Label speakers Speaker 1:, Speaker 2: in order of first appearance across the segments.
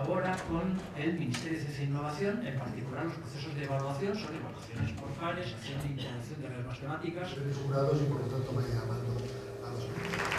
Speaker 1: colabora con el Ministerio de Ciencia e Innovación, en particular los procesos de evaluación, son evaluaciones por pares, acción de integración de las matemáticas.
Speaker 2: Soy de jurados y por lo tanto me llamando a los premios.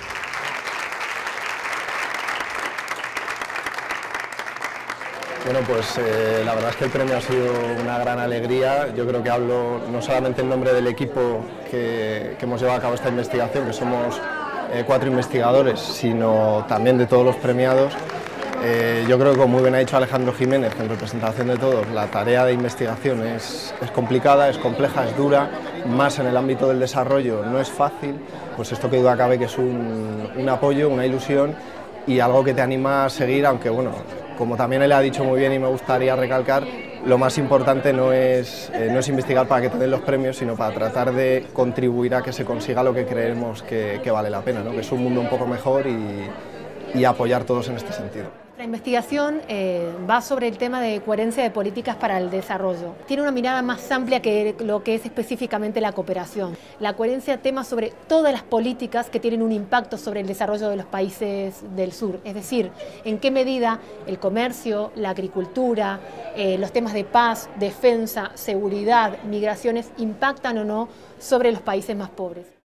Speaker 3: Bueno, pues la verdad es que el premio ha sido una gran alegría. Yo creo que hablo no solamente en nombre del equipo que hemos llevado a cabo esta investigación, que somos 4 investigadores, sino también de todos los premiados. Yo creo que, como muy bien ha dicho Alejandro Jiménez, en representación de todos, la tarea de investigación es complicada, es compleja, es dura, más en el ámbito del desarrollo no es fácil, pues esto que duda cabe que es un apoyo, una ilusión y algo que te anima a seguir, aunque bueno, como también él ha dicho muy bien y me gustaría recalcar, lo más importante no es investigar para que te den los premios, sino para tratar de contribuir a que se consiga lo que creemos que vale la pena, ¿no? Que es un mundo un poco mejor y apoyar todos en este sentido.
Speaker 4: La investigación va sobre el tema de coherencia de políticas para el desarrollo. Tiene una mirada más amplia que lo que es específicamente la cooperación. La coherencia tema sobre todas las políticas que tienen un impacto sobre el desarrollo de los países del sur. Es decir, en qué medida el comercio, la agricultura, los temas de paz, defensa, seguridad, migraciones impactan o no sobre los países más pobres.